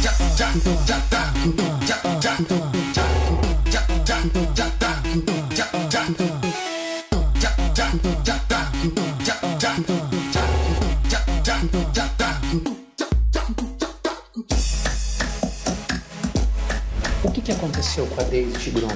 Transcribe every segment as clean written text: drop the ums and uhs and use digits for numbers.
O que aconteceu com a Daisy Tigrona?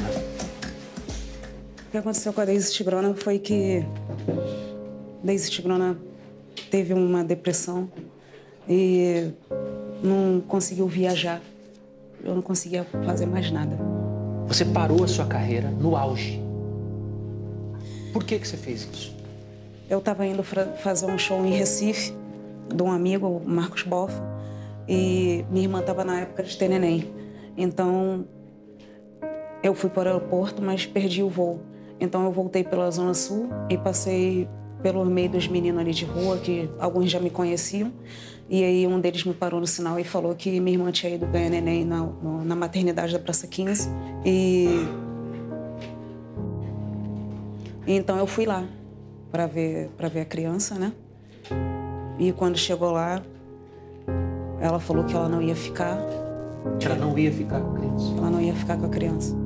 O que aconteceu com a Daisy Tigrona foi que Daisy Tigrona teve uma depressão e não conseguiu viajar. Eu não conseguia fazer mais nada. Você parou a sua carreira no auge. Por que você fez isso? Eu estava indo fazer um show em Recife, de um amigo, o Marcos Bofa, e minha irmã estava na época de ter neném. Então, eu fui para o aeroporto, mas perdi o voo. Então, eu voltei pela Zona Sul e passei pelo meio dos meninos ali de rua, que alguns já me conheciam. E aí, um deles me parou no sinal e falou que minha irmã tinha ido ganhar neném na maternidade da Praça 15. E então, eu fui lá para ver a criança, né? E quando chegou lá, ela falou que ela não ia ficar. Que ela não ia ficar com a criança? Ela não ia ficar com a criança.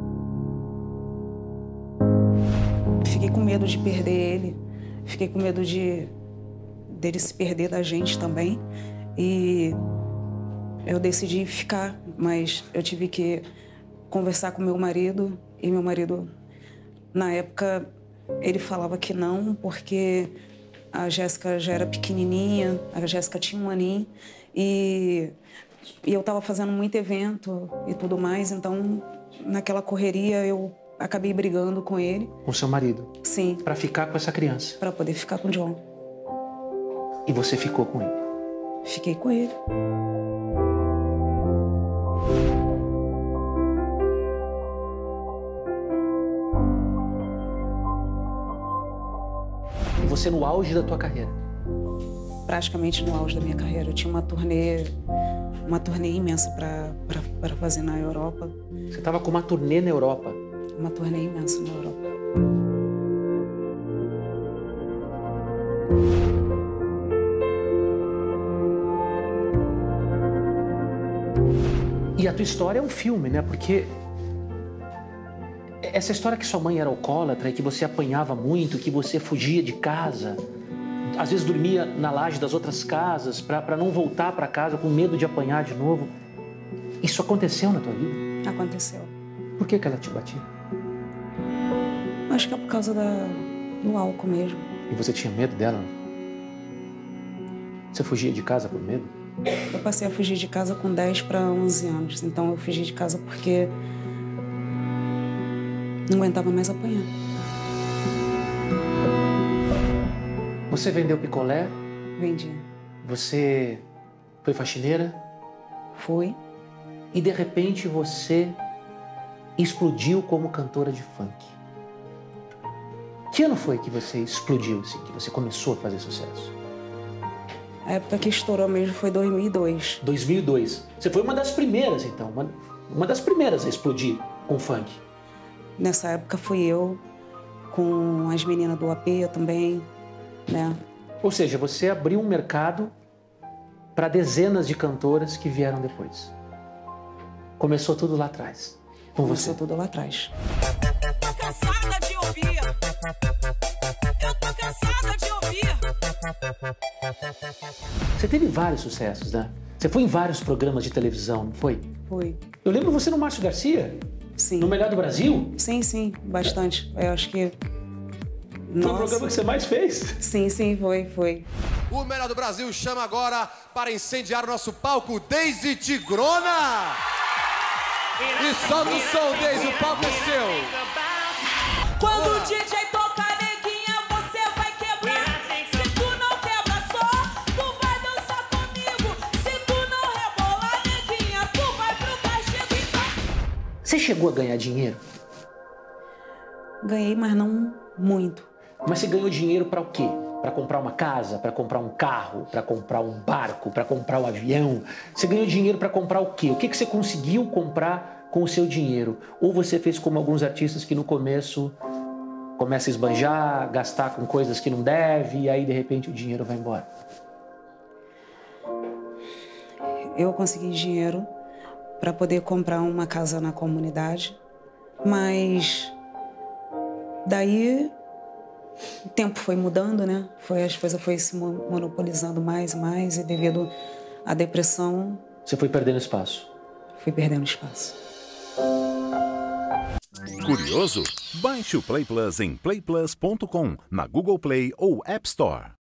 Fiquei com medo de perder ele. Fiquei com medo dele se perder da gente também. E eu decidi ficar, mas eu tive que conversar com meu marido. E meu marido, na época, ele falava que não, porque a Jéssica já era pequenininha, a Jéssica tinha 1 aninho. E eu estava fazendo muito evento e tudo mais, então, naquela correria, eu acabei brigando com ele. Com seu marido? Sim. Para ficar com essa criança? Para poder ficar com o John. E você ficou com ele? Fiquei com ele. E você no auge da tua carreira? Praticamente no auge da minha carreira. Eu tinha uma turnê imensa para fazer na Europa. Você estava com uma turnê na Europa? Uma turnê imensa na Europa. E a tua história é um filme, né? Porque essa história que sua mãe era alcoólatra e que você apanhava muito, que você fugia de casa, às vezes dormia na laje das outras casas para não voltar para casa com medo de apanhar de novo. Isso aconteceu na tua vida? Aconteceu. Por que ela te batia? Acho que é por causa do álcool mesmo. E você tinha medo dela? Você fugia de casa por medo? Eu passei a fugir de casa com 10 para 11 anos. Então eu fugi de casa porque não aguentava mais apanhar. Você vendeu picolé? Vendi. Você foi faxineira? Fui. E de repente você explodiu como cantora de funk. Que ano foi que você explodiu, assim, que você começou a fazer sucesso? A época que estourou mesmo foi 2002. 2002. Você foi uma das primeiras, então, uma das primeiras a explodir com funk. Nessa época fui eu, com as meninas do AP também, né? Ou seja, você abriu um mercado para dezenas de cantoras que vieram depois. Começou tudo lá atrás, com você. Começou tudo lá atrás. Eu tô cansada de ouvir. Eu tô cansada de ouvir. Você teve vários sucessos, né? Você foi em vários programas de televisão, não foi? Fui. Eu lembro você no Márcio Garcia. Sim. No Melhor do Brasil. Sim, sim, bastante. Eu acho que... Foi o programa que você mais fez? Sim, sim, foi. O Melhor do Brasil chama agora para incendiar o nosso palco Daisy Tigrona. E solta o som, Daisy, o palco é seu. Quando o DJ tocar, neguinha, você vai quebrar. Se tu não quebra só, tu vai dançar comigo. Se tu não rebolar, neguinha, tu vai pro castigo. Você chegou a ganhar dinheiro? Ganhei, mas não muito. Mas você ganhou dinheiro para o quê? Para comprar uma casa, para comprar um carro, para comprar um barco, para comprar um avião? Você ganhou dinheiro para comprar o quê? O que você conseguiu comprar com o seu dinheiro? Ou você fez como alguns artistas que no começo começa a esbanjar, gastar com coisas que não deve e aí de repente o dinheiro vai embora? eu consegui dinheiro para poder comprar uma casa na comunidade, mas daí o tempo foi mudando, né? As coisas foram se monopolizando mais e mais, e devido à depressão... Você foi perdendo espaço? Fui perdendo espaço. Curioso? Baixe o Play Plus em playplus.com, na Google Play ou App Store.